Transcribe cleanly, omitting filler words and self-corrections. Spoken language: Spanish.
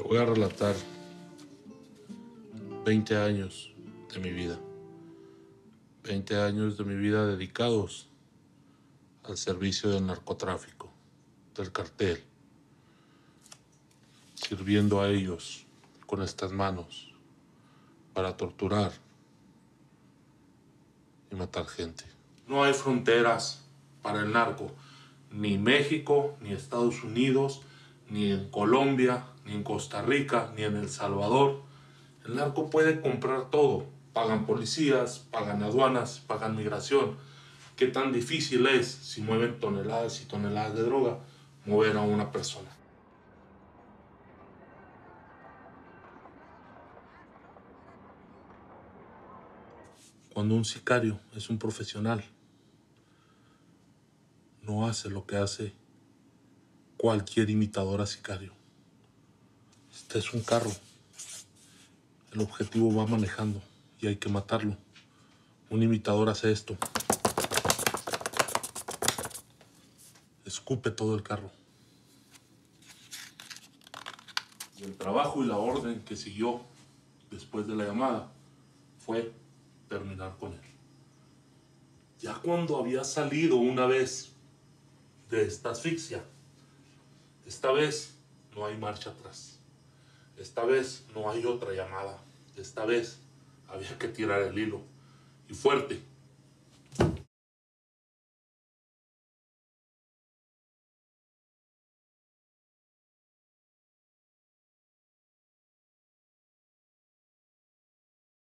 voy a relatar 20 años de mi vida. 20 años de mi vida dedicados al servicio del narcotráfico, del cartel, sirviendo a ellos con estas manos para torturar y matar gente. No hay fronteras para el narco, ni México, ni Estados Unidos, ni en Colombia, ni en Costa Rica, ni en El Salvador. El narco puede comprar todo. Pagan policías, pagan aduanas, pagan migración. ¿Qué tan difícil es, si mueven toneladas y toneladas de droga, mover a una persona? Cuando un sicario es un profesional, no hace lo que hace cualquier imitador a sicario. Este es un carro. El objetivo va manejando y hay que matarlo. Un imitador hace esto. Escupe todo el carro. Y el trabajo y la orden que siguió después de la llamada fue terminar con él. Ya cuando había salido una vez de esta asfixia, esta vez no hay marcha atrás. Esta vez no hay otra llamada. Esta vez había que tirar el hilo. Y fuerte,